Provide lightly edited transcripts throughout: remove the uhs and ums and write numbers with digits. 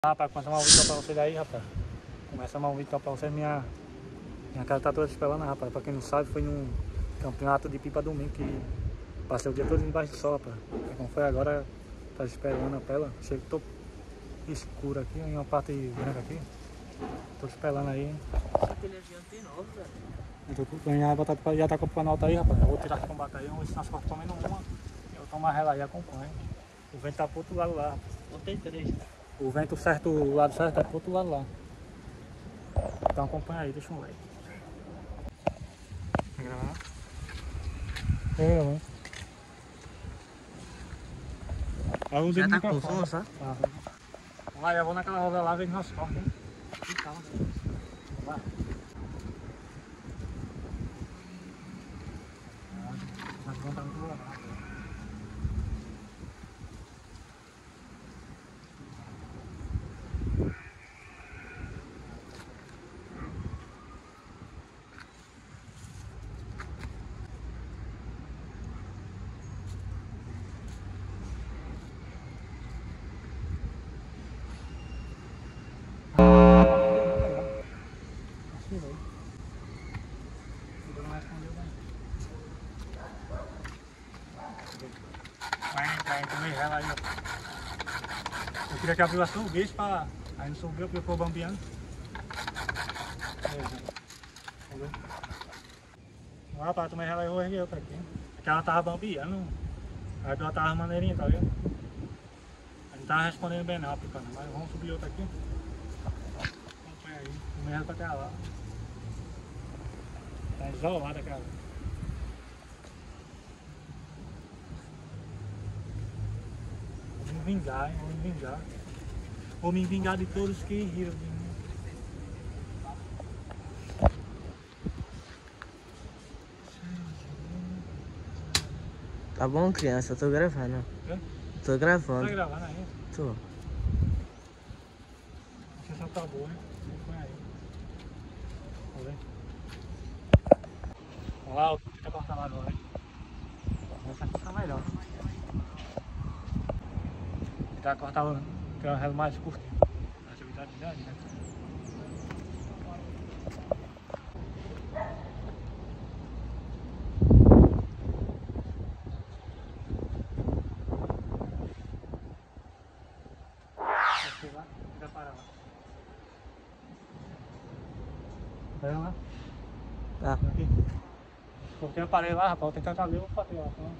Rapaz, começa uma vídeo pra vocês aí, rapaz. Começa uma vídeo pra vocês. Minha casa tá toda espelando, rapaz. Pra quem não sabe, foi num campeonato de pipa domingo que passei o dia todo embaixo do sol, rapaz. E como foi agora, tá esperando a pela. Chega, tô escuro aqui, em uma parte branca aqui. Tô espelando aí. Essa telhazinha tem novo, velho. Já tá com o pano alto aí, rapaz. Eu vou tirar as combatas aí, vamos ver se nós cortamos pelo menos uma. Eu tomo uma rela aí, acompanho. O vento tá pro outro lado lá, rapaz. Botei 3. O vento certo, o lado certo tá pro outro lado lá. Então acompanha aí, deixa um like. Vai gravar? Mano. Já tá com som, sabe? Tá. Vamos lá, eu vou naquela roda lá, ver que nós cortamos, hein? Calma. Vamos lá. Nós vamos pra muito lá. Vai comer ela aí, ó. Eu queria que abrisse o bicho pra... Aí não subiu porque ficou bambeando. Ó, rapaz, tomei ela aí, eu erguei outra aqui. Aqui ela tava bambeando. Aí ela tava maneirinha, tá vendo? A gente tava respondendo bem não, picando, mas vamos subir outra aqui. Acompanha aí, tomei ela pra aquela lá. Tá isolada aquela. Vou me vingar, hein? Vou me vingar. Vou me vingar de todos que riram de mim. Tá bom, criança, eu tô gravando. Hã? Tô gravando. Tá gravando aí? Tô. Você só tá boa, hein? Põe aí. Vamos ver. Vamos lá, fica cortando lá agora, hein? Essa aqui tá melhor. Tentar cortar o relo mais curto. Essa aqui tá grande, né? Lá, fica parar lá. Tá vendo lá? Tá. Aqui. Porque eu parei lá, rapaz, vou tentar caber, eu vou bater lá. Tá?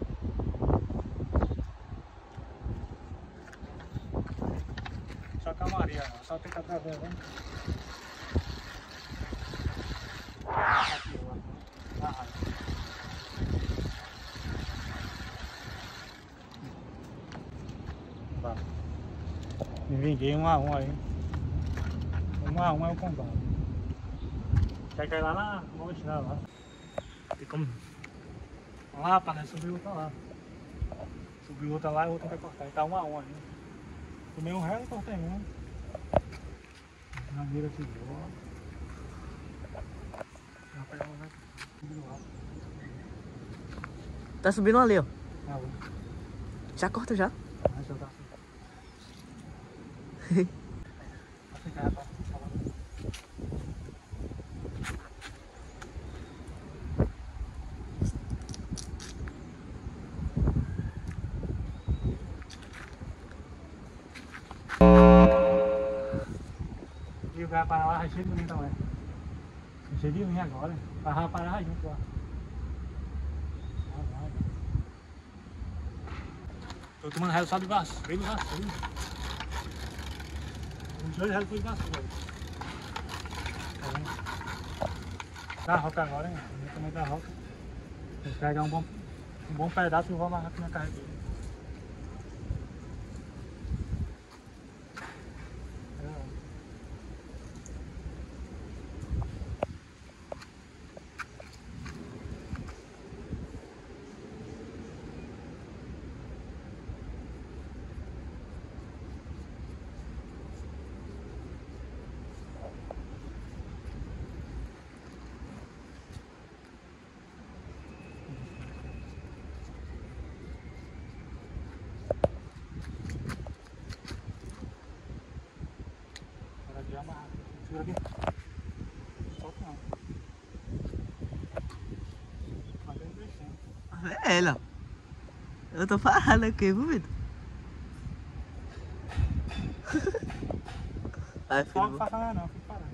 Só calmaria, só tentar trazer, né? Aqui, lá. Vai. Me vinguei 1 a 1 aí. 1 a 1 é o combate. Quer cair lá na montina lá. Tem como. Vamos lá, rapaz, né? Subiu outra lá. Subiu outra lá e outra vai cortar. Tá 1 a 1 aí. Tomei um réu e cortei um. Na mira aqui, boa. Vou pegar uma subiu lá. Tá subindo ali, ó. Ah, vou. Já corta já. Deixa eu dar assim. Vai ficar, rapaz. E o cara parar lá, cheio de mim também. Cheio de mim agora. Vai parar junto lá. Vai. Tô tomando réu só de vassoura. Veio de vassoura. Os 2 réus foi de vassoura. Tá vendo? Da roca agora, hein? Eu também da roca. Vou pegar um bom pedaço e vou amarrar aqui na carreteira. Segura aqui. Solta não. Mas tem deixando. Velho, eu tô parado aqui, viu, Vitor? Vai, filho. Não faça nada não, fica parado.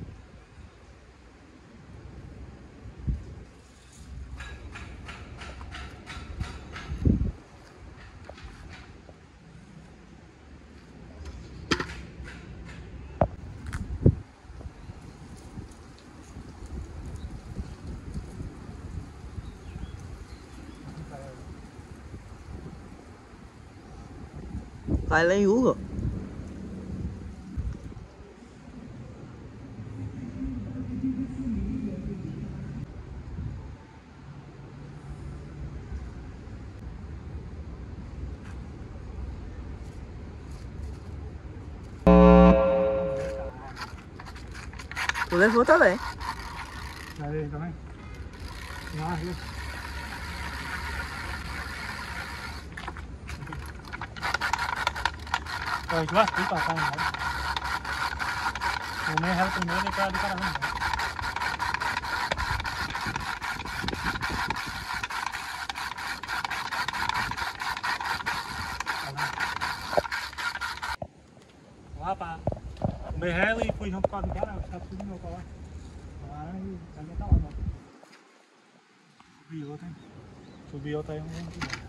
Vai lá em Hugo. Tu levou também. Aí, tá vendo? Não, viu? Rồi, chú bác, chú bảo con này. Hôm nay hai tuần nữa đi qua làm gì? Quá pa. Mày hai ly phui không con cá nào, sao phui đâu con. Aí, tá legal, mano. Subiu outra, hein? Subiu outra aí, vamos ver.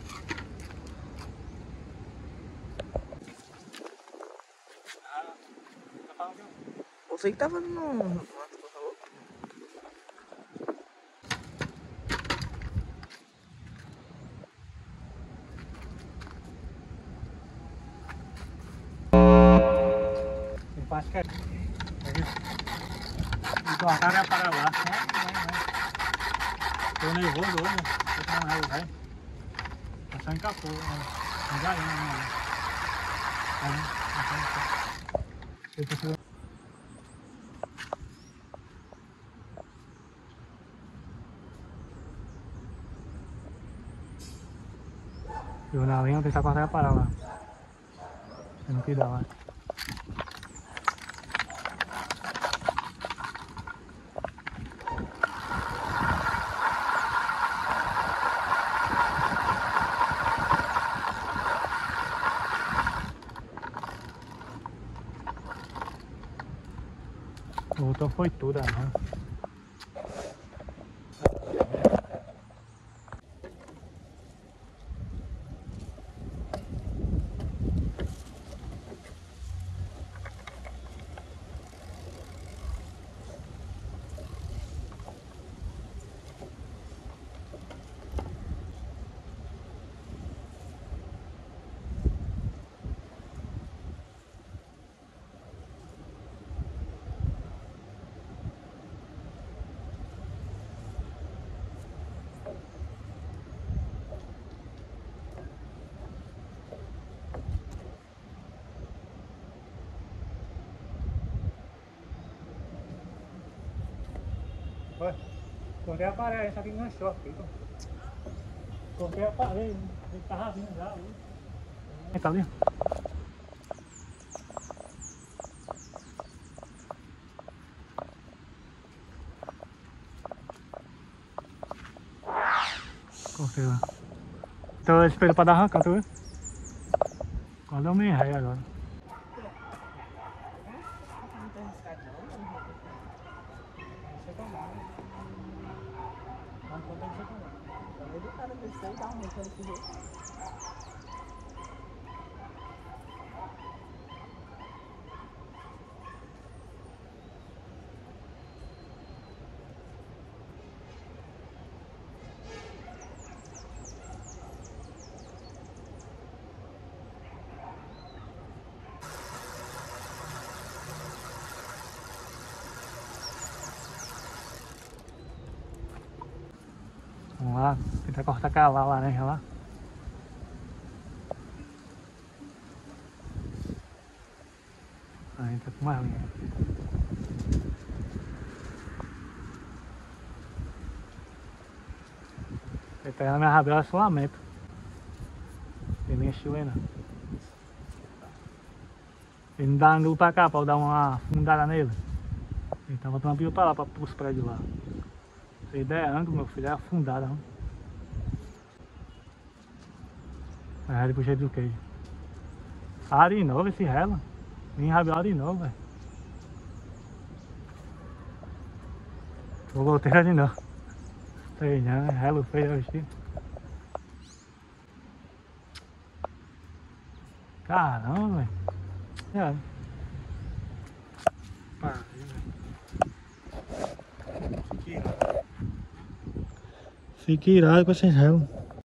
Você que tava no... Tem parte que é. Então a cara é para lá. Tô nervoso hoje, tô com raiva, vai. Passar encapou, não já ia, né? Aí, e o Nalinho tentar cortar a parar lá. Eu não quis dar lá. Voltou foi tudo, né? Vai, cortei a parede, só que enganchou aqui. Cortei a parede, ele tava vindo já. Tá ali? Cortei lá. Então eu espero pra dar arrancar, tu viu? Quando eu me errei agora. Vamos lá, tentar cortar aquela laranja lá. Aí tá com mais linha. Ele tá na minha rabela só lamento. Tem nem chilena. Ele não dá ângulo pra cá pra eu dar uma fundada nele. Ele tava botando uma pipa pra lá, pros prédios lá. Se ideia é ângulo, meu filho, é afundada, não. É, ele puxei do queijo. Ah, de novo esse rela. Vim rabiar de novo, velho. Vou voltar de novo. Sei não, relo feio hoje. Caramba, velho. É. Pariu, velho. Fique irado com esses relos.